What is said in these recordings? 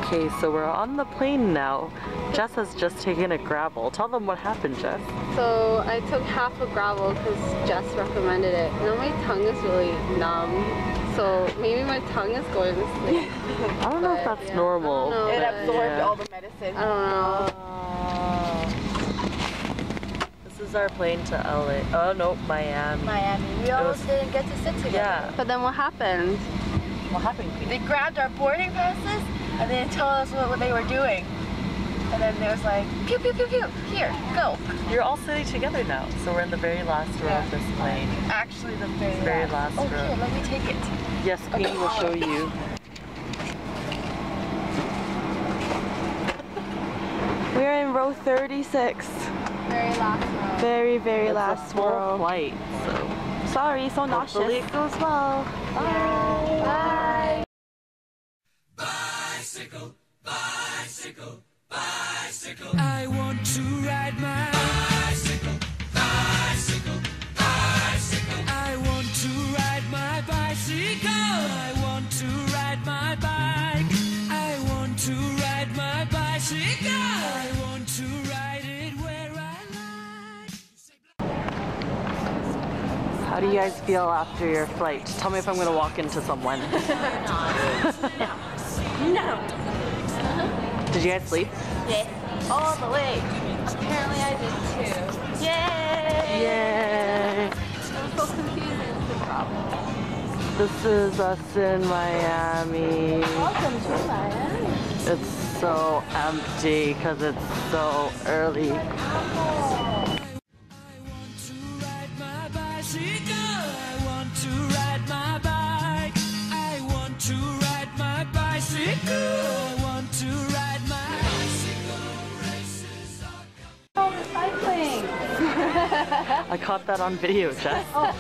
Okay, so we're on the plane now. Jess has just taken a gravel. Tell them what happened, Jess. So I took half a gravel because Jess recommended it. Now my tongue is really numb, so maybe my tongue is going to sleep. I don't know if that's normal. It absorbed all the medicine. I don't know. This is our plane to LA. Oh no, Miami. Miami. We almost didn't get to sit together. Yeah. But then what happened? What happened, Queen? They grabbed our boarding passes and they told us what they were doing. And then there was like, pew, pew, pew, pew, here, go. You're all sitting together now, so we're in the very last row of this plane. Actually, the very last row. Here, let me take it. Yes, Queen will show you. We're in row 36. Very last row. Very, very It's last a small row. flight, so Sorry, so hopefully nauseous. it goes well. Bye. Bye. Bicycle, bicycle, bicycle. I want to ride my bicycle, bicycle, bicycle. I want to ride my bicycle. I want to ride my bike. I want to ride my bicycle. I want to ride it where I like. How do you guys feel after your flight? Tell me if I'm gonna walk into someone. No. Did you guys sleep? Yeah. All the way. Apparently I did too. Yay! Yay! It was so confusing, it's the problem. This is us in Miami. Welcome to Miami. It's so empty because it's so early. I want to ride my bicycle. I want to ride my bike. I want to ride my bicycle. I want to ride my bicycle. Races are coming. Oh, cycling. I caught that on video, Jess.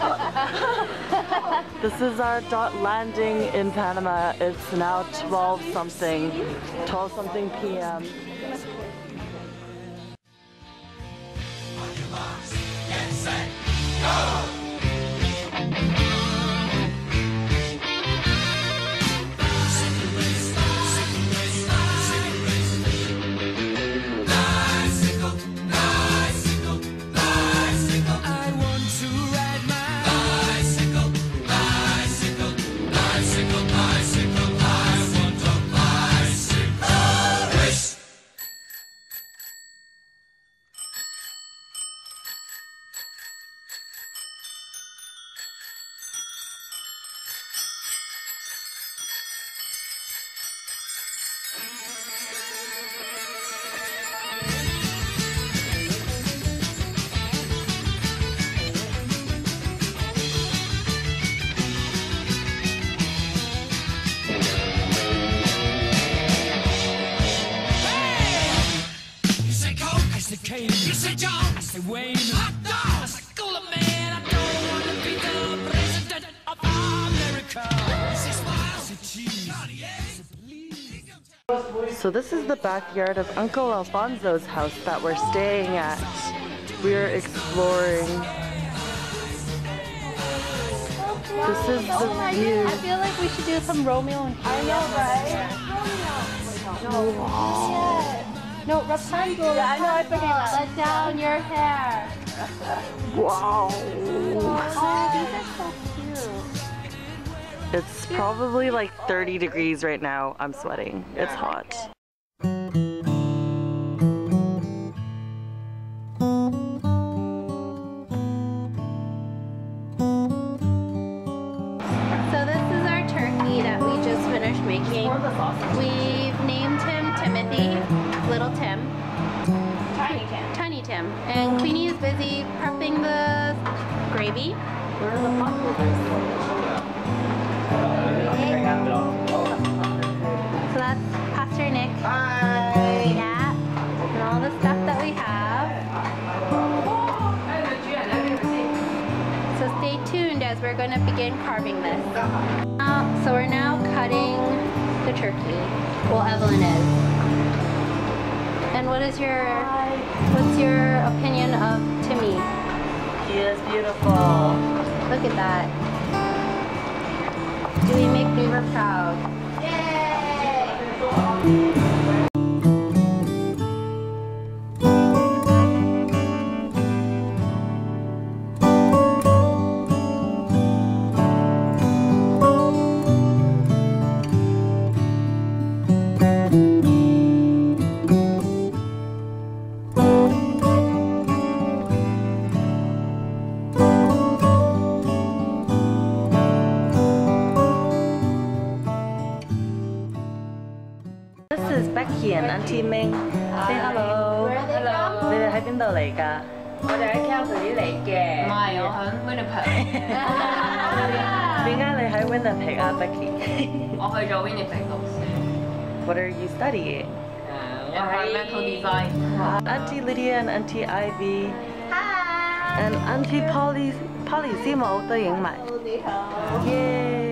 This is our landing in Panama. It's now 12 something p.m. Get set, go! You say John, I say Wayne, hot dog, I say cooler man. I don't want to be the president of America. I say smile, I say cheese, So this is the backyard of Uncle Alfonso's house that we're staying at. We're exploring. This is the view. I feel like we should do some Romeo and Juliet. I know, right? Romeo. No, Rapunzel. Yeah, I know, I forgot. Let down your hair. Wow. Oh, these are so cute. It's probably like 30 degrees right now. I'm sweating. It's hot. So this is our turkey that we just finished making. We've named him Timothy, Little Tim. Tiny Tim. And Queenie is busy prepping the gravy. Where are the pot holders? So that's Pastor Nick. Hi. Yeah. And all the stuff that we have. So stay tuned as we're going to begin carving this. So we're now cutting the turkey. Well, Evelyn is. And what's your opinion of Timmy? He is beautiful. Look at that. Do we make Beaver proud? Yay! Becky and Auntie Ming. Say hello. Hello. 你哋喺邊度嚟㗎？ 我哋喺 Calgary 嚟嘅。 唔係，我喺 Winnipeg。 點解你喺 Winnipeg 啊，Becky？ 我去咗 Winnipeg 讀書。 What are you studying? Environmental design. Auntie Lydia and Auntie Ivy Hi. and Auntie Polly 師母都影埋。耶！